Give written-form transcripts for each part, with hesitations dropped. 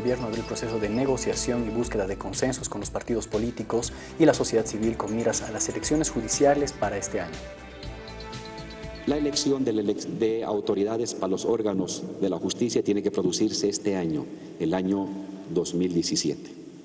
gobierno abre el proceso de negociación y búsqueda de consensos con los partidos políticos y la sociedad civil con miras a las elecciones judiciales para este año. La elección de autoridades para los órganos de la justicia tiene que producirse este año, el año 2017,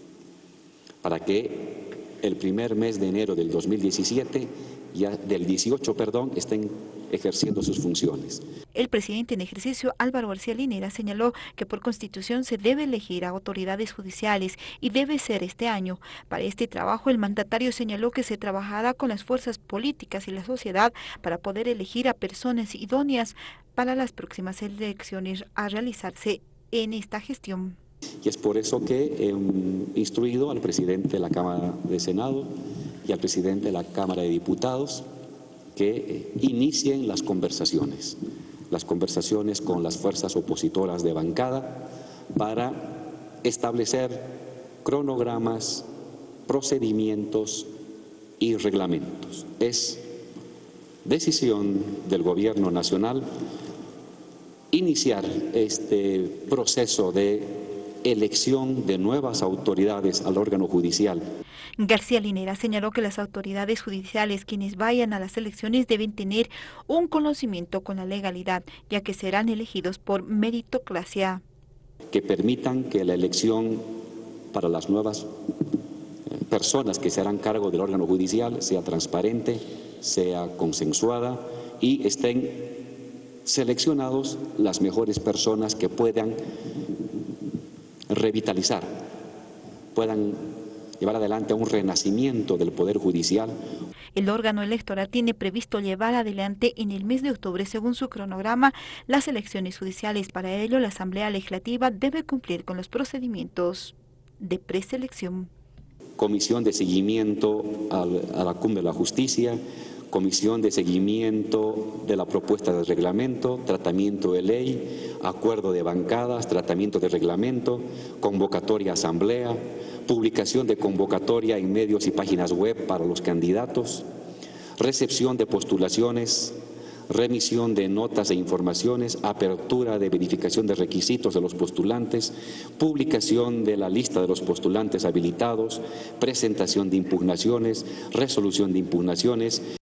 para que el primer mes de enero del 2017, del 18, estén ejerciendo sus funciones. El presidente en ejercicio, Álvaro García Linera, señaló que por Constitución se debe elegir a autoridades judiciales y debe ser este año. Para este trabajo, el mandatario señaló que se trabajará con las fuerzas políticas y la sociedad para poder elegir a personas idóneas para las próximas elecciones a realizarse en esta gestión. Y es por eso que he instruido al presidente de la Cámara de Senado y al presidente de la Cámara de Diputados que inicien las conversaciones con las fuerzas opositoras de bancada para establecer cronogramas, procedimientos y reglamentos. Es decisión del Gobierno Nacional iniciar este proceso de elección de nuevas autoridades al órgano judicial. García Linera señaló que las autoridades judiciales quienes vayan a las elecciones deben tener un conocimiento con la legalidad, ya que serán elegidos por meritocracia. Que permitan que la elección para las nuevas personas que se harán cargo del órgano judicial sea transparente, sea consensuada y estén seleccionados las mejores personas que puedan revitalizar, puedan llevar adelante un renacimiento del Poder Judicial. El órgano electoral tiene previsto llevar adelante en el mes de octubre, según su cronograma, las elecciones judiciales. Para ello, la Asamblea Legislativa debe cumplir con los procedimientos de preselección. Comisión de seguimiento a la Cumbre de la Justicia, comisión de seguimiento de la propuesta de reglamento, tratamiento de ley, acuerdo de bancadas, tratamiento de reglamento, convocatoria a asamblea, publicación de convocatoria en medios y páginas web para los candidatos, recepción de postulaciones, remisión de notas e informaciones, apertura de verificación de requisitos de los postulantes, publicación de la lista de los postulantes habilitados, presentación de impugnaciones, resolución de impugnaciones.